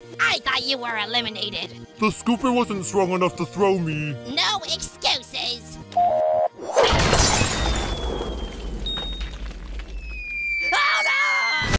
I thought you were eliminated. The scooper wasn't strong enough to throw me. No excuse.